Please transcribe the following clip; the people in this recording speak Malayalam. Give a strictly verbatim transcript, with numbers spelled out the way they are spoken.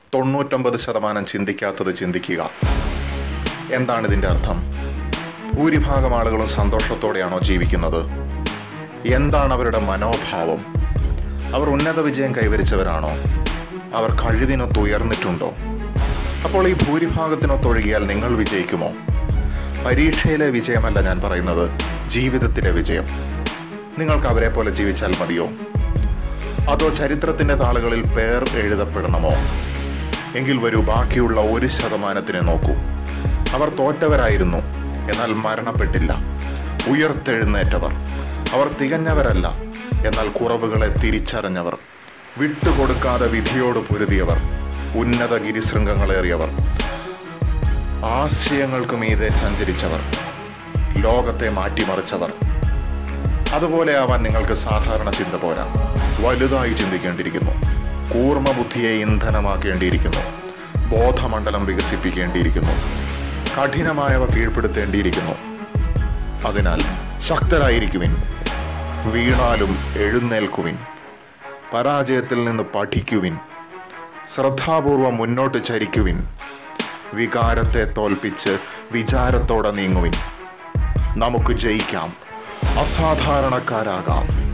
തൊണ്ണൂറ്റൊമ്പത് ശതമാനം ചിന്തിക്കാത്തത് ചിന്തിക്കുക. എന്താണ് ഇതിൻ്റെ അർത്ഥം? ഭൂരിഭാഗം ആളുകളും സന്തോഷത്തോടെയാണോ ജീവിക്കുന്നത്? എന്താണ് അവരുടെ മനോഭാവം? അവർ ഉന്നത വിജയം കൈവരിച്ചവരാണോ? അവർ കഴിവിനൊത്ത് ഉയർന്നിട്ടുണ്ടോ? അപ്പോൾ ഈ ഭൂരിഭാഗത്തിനൊത്തൊഴുകിയാൽ നിങ്ങൾ വിജയിക്കുമോ? പരീക്ഷയിലെ വിജയമല്ല ഞാൻ പറയുന്നത്, ജീവിതത്തിലെ വിജയം. നിങ്ങൾക്ക് അവരെ പോലെ ജീവിച്ചാൽ മതിയോ? അതോ ചരിത്രത്തിൻ്റെ താളുകളിൽ പേർ എഴുതപ്പെടണമോ? എങ്കിൽ വരൂ, ബാക്കിയുള്ള ഒരു ശതമാനത്തിനെ നോക്കൂ. അവർ തോറ്റവരായിരുന്നു, എന്നാൽ മരണപ്പെട്ടില്ല. ഉയർത്തെഴുന്നേറ്റവർ. അവർ തികഞ്ഞവരല്ല, എന്നാൽ കുറവുകളെ തിരിച്ചറിഞ്ഞവർ. വിട്ടുകൊടുക്കാതെ വിധിയോട് പൊരുതിയവർ. ഉന്നത ഗിരിശൃംഗങ്ങളേറിയവർ. ആശയങ്ങൾക്ക് മീതെ സഞ്ചരിച്ചവർ. ലോകത്തെ മാറ്റിമറിച്ചവർ. അതുപോലെ ആവാൻ നിങ്ങൾക്ക് സാധാരണ ചിന്ത പോരാ. വലുതായി ചിന്തിക്കേണ്ടിയിരിക്കുന്നു. കൂർമ്മ ബുദ്ധിയെ ഇന്ധനമാക്കേണ്ടിയിരിക്കുന്നു. ബോധമണ്ഡലം വികസിപ്പിക്കേണ്ടിയിരിക്കുന്നു. കഠിനമായവ കീഴ്പ്പെടുത്തേണ്ടിയിരിക്കുന്നു. അതിനാൽ ശക്തരായിരിക്കുവിൻ. വീണാലും എഴുന്നേൽക്കുവിൻ. പരാജയത്തിൽ നിന്ന് പഠിക്കുവിൻ. ശ്രദ്ധാപൂർവം മുന്നോട്ട് ചരിക്കുവിൻ. വികാരത്തെ തോൽപ്പിച്ച് വിചാരത്തോടെ നീങ്ങുവിൻ. നമുക്ക് ജയിക്കാം. അസാധാരണക്കാരാകാം.